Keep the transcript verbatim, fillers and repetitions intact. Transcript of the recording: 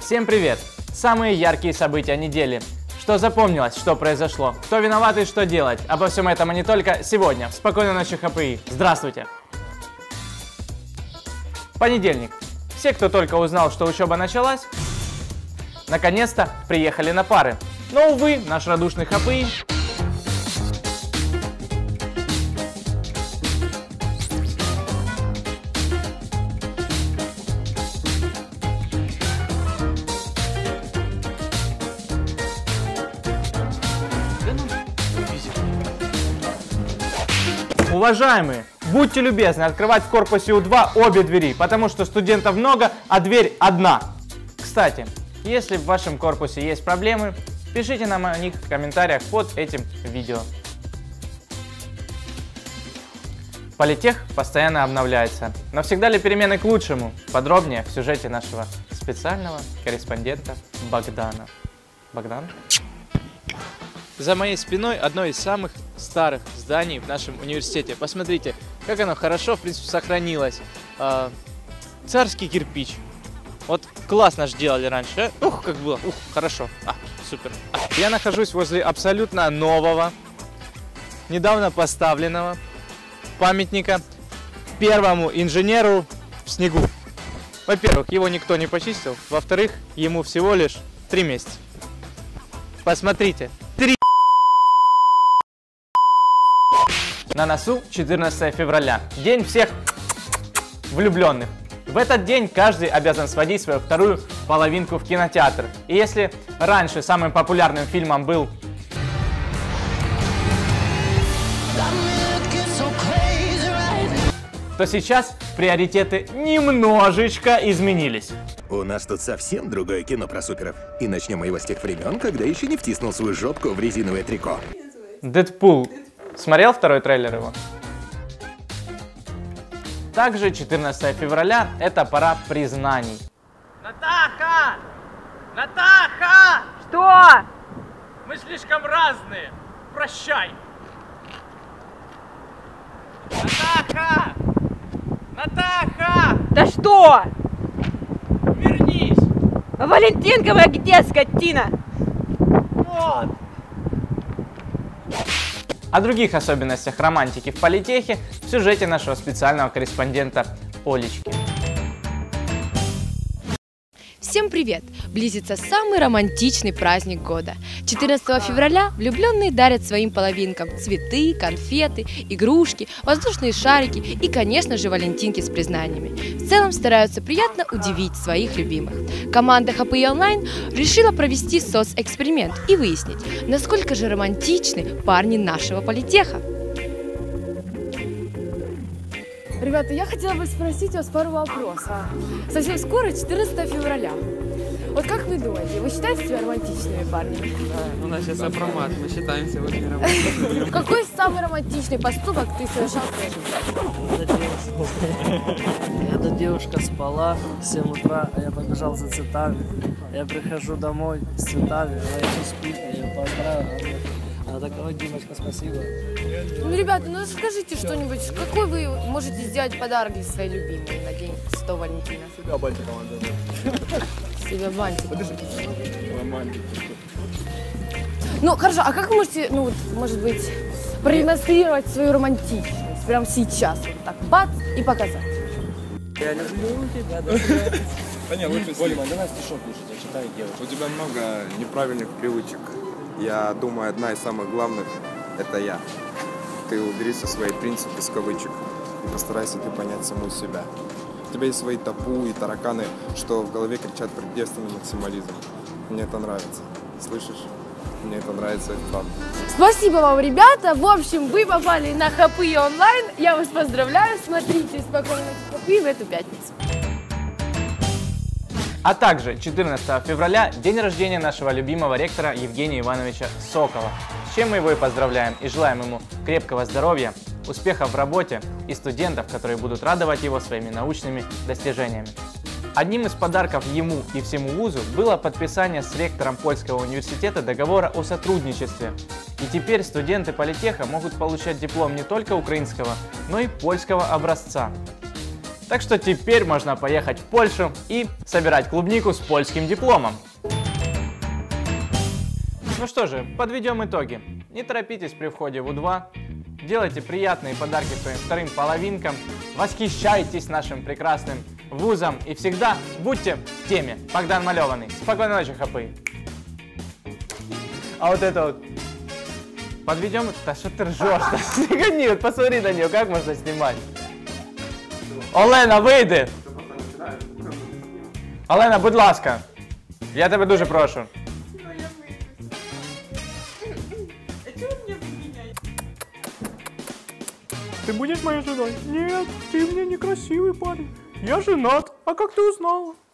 Всем привет! Самые яркие события недели. Что запомнилось, что произошло, кто виноват и что делать. Обо всем этом и не только сегодня. В спокойной ночи ХПИ. Здравствуйте! Понедельник. Все, кто только узнал, что учеба началась, наконец-то приехали на пары. Но, увы, наш радушный ХПИ Уважаемые, будьте любезны открывать в корпусе У два обе двери, потому что студентов много, а дверь одна. Кстати, если в вашем корпусе есть проблемы, пишите нам о них в комментариях под этим видео. Политех постоянно обновляется. Но всегда ли перемены к лучшему? Подробнее в сюжете нашего специального корреспондента Богдана. Богдан? За моей спиной одно из самых старых зданий в нашем университете. Посмотрите, как оно хорошо, в принципе, сохранилось. А, царский кирпич. Вот классно же делали раньше. Ух, как было. Ух, хорошо. А, супер. А. Я нахожусь возле абсолютно нового, недавно поставленного памятника первому инженеру в снегу. Во-первых, его никто не почистил. Во-вторых, ему всего лишь три месяца. Посмотрите. Три. На носу четырнадцатое февраля, день всех влюбленных. В этот день каждый обязан сводить свою вторую половинку в кинотеатр. И если раньше самым популярным фильмом был то сейчас приоритеты немножечко изменились. У нас тут совсем другое кино про суперов. И начнем мы его с тех времен, когда еще не втиснул свою жопку в резиновое трико. Дэдпул. Смотрел второй трейлер его? Также четырнадцатое февраля – это пора признаний. Натаха! Натаха! Что? Мы слишком разные. Прощай. Натаха! Натаха! Да что? Вернись! Валентинка моя где, скотина? Вот! О других особенностях романтики в политехе в сюжете нашего специального корреспондента Олечки. Всем привет! Близится самый романтичный праздник года. четырнадцатого февраля влюбленные дарят своим половинкам цветы, конфеты, игрушки, воздушные шарики и, конечно же, валентинки с признаниями. В целом стараются приятно удивить своих любимых. Команда ХПИ Онлайн решила провести соцэксперимент и выяснить, насколько же романтичны парни нашего политеха. Ребята, я хотела бы спросить вас пару вопросов. Совсем скоро четырнадцатое февраля. Вот как вы думаете, вы считаете себя романтичными парнями? Да, у нас сейчас апромат, мы считаемся очень романтичными. Какой самый романтичный поступок ты совершал в твоей жизни? Эта девушка спала в семь утра, а я побежал за цветами. Я прихожу домой с цветами, она еще спит, я ее поздравил. Она такая: Димочка, спасибо. Ну, ребята, ну скажите что-нибудь, какой вы можете сделать подарок для своей любимой на день Святого Валентина? Себя бантиком отдадут. Себя бантиком. Романтик. Ну, хорошо, а как вы можете, ну, вот, может быть, продемонстрировать свою романтичность прямо сейчас? Вот так, бац, и показать. Я люблю тебя, до свидания. Да не, лучше Дима, давай стишок лучше зачитай, девушка. У тебя много неправильных привычек. Я думаю, одна из самых главных – это я. Ты убери со свои принципы с кавычек и постарайся ты понять саму себя. У тебя есть свои табу и тараканы, что в голове кричат про девственный максимализм. Мне это нравится. Слышишь? Мне это нравится, это правда. Спасибо вам, ребята. В общем, вы попали на ХПИ Онлайн. Я вас поздравляю. Смотрите «Спокойной ночи ХПИ» в эту пятницу. А также четырнадцатого февраля день рождения нашего любимого ректора Евгения Ивановича Сокола. С чем мы его и поздравляем и желаем ему крепкого здоровья, успехов в работе и студентов, которые будут радовать его своими научными достижениями. Одним из подарков ему и всему вузу было подписание с ректором Польского университета договора о сотрудничестве. И теперь студенты политеха могут получать диплом не только украинского, но и польского образца. Так что теперь можно поехать в Польшу и собирать клубнику с польским дипломом. Ну что же, подведем итоги. Не торопитесь при входе в У два, делайте приятные подарки своим вторым половинкам, восхищайтесь нашим прекрасным вузом и всегда будьте в теме. Богдан Малеванный. Спокойной ночи, хапы. А вот это вот. Подведем. Да что ты ржешь? Не, вот посмотри на нее, как можно снимать. Олена, вийди! Олена, будь ласка. Я тебе дуже прошу. Ты будешь моей женой? Нет, ты мне некрасивый парень. Я женат. А как ты узнала?